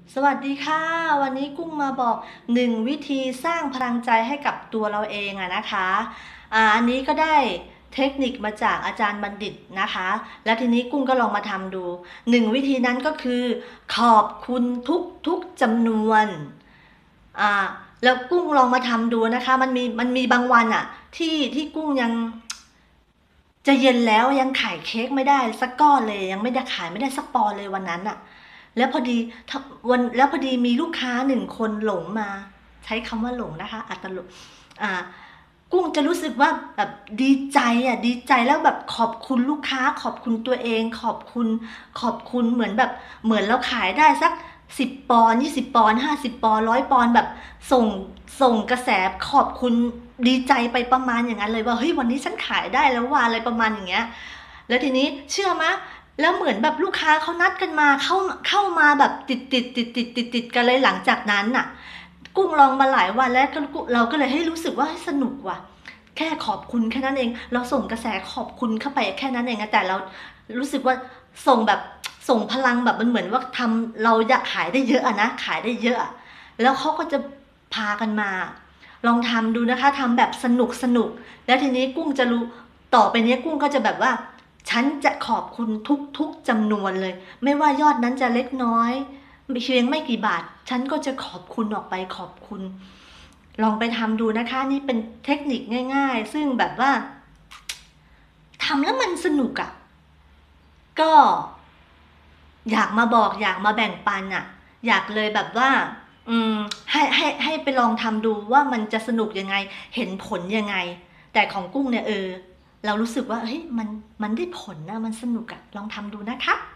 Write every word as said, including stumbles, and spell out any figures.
สวัสดีค่ะวันนี้กุ้งมาบอกหนึ่งวิธีสร้างพลังใจให้กับตัวเราเองอะนะคะอ่าอันนี้ก็ได้เทคนิคมาจากอาจารย์บัณฑิตนะคะแล้วทีนี้กุ้งก็ลองมาทำดูหนึ่งวิธีนั้นก็คือขอบคุณทุกทุกจำนวนอ่าแล้วกุ้งลองมาทำดูนะคะมันมีมันมีบางวันอะที่ที่กุ้งยังจะเย็นแล้วยังขายเค้กไม่ได้สักก้อนเลยยังไม่ได้ขายไม่ได้สักปอนด์เลยวันนั้นอะ แล้วพอดีทวันแล้วพอดีมีลูกค้าหนึ่งคนหลงมาใช้คำว่าหลงนะคะอัตลกอ่ากุ้งจะรู้สึกว่าแบบดีใจอ่ะดีใจแล้วแบบขอบคุณลูกค้าขอบคุณตัวเองขอบคุณขอบคุณเหมือนแบบเหมือนเราขายได้สักสิบปอนด์ยี่สิบปอนด์ห้าสิบปอนด์ร้อยปอนด์แบบส่งส่งกระแสขอบคุณดีใจไปประมาณอย่างนั้นเลยว่าเฮ้ยวันนี้ฉันขายได้แล้วว่าอะไรประมาณอย่างเงี้ยแล้วทีนี้เชื่อไหม แล้วเหมือนแบบลูกค้าเขานัดกันมาเข้าเข้ามาแบบติดติดติดติดติดติดกันเลยหลังจากนั้นน่ะกุ้งลองมาหลายวันแล้วก็เราก็เลยให้รู้สึกว่าสนุกว่ะแค่ขอบคุณแค่นั้นเองเราส่งกระแสขอบคุณเข้าไปแค่นั้นเองแต่เรารู้สึกว่าส่งแบบส่งพลังแบบมันเหมือนว่าทำเราอยากขายได้เยอะอะนะขายได้เยอะแล้วเขาก็จะพากันมาลองทำดูนะคะทำแบบสนุกสนุกแล้วทีนี้กุ้งจะรู้ต่อไปนี้กุ้งก็จะแบบว่า ฉันจะขอบคุณทุกๆจำนวนเลยไม่ว่ายอดนั้นจะเล็กน้อยเพียงไม่กี่บาทฉันก็จะขอบคุณออกไปขอบคุณลองไปทำดูนะคะนี่เป็นเทคนิคง่ายๆซึ่งแบบว่าทำแล้วมันสนุกอะ่ะก็อยากมาบอกอยากมาแบ่งปันอะ่ะอยากเลยแบบว่าอืมให้ให้ให้ไปลองทำดูว่ามันจะสนุกยังไงเห็นผลยังไงแต่ของกุ้งเนี่ยเออเรารู้สึกว่าเฮ้ยมันมันได้ผลนะมันสนุกอะลองทำดูนะคะ